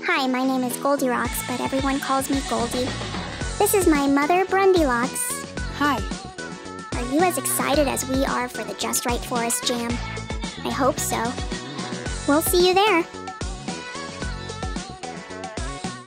Hi, my name is Goldie Rocks, but everyone calls me Goldie. This is my mother, Brundi Locks. Hi. Are you as excited as we are for the Just Right Forest Jam? I hope so. We'll see you there.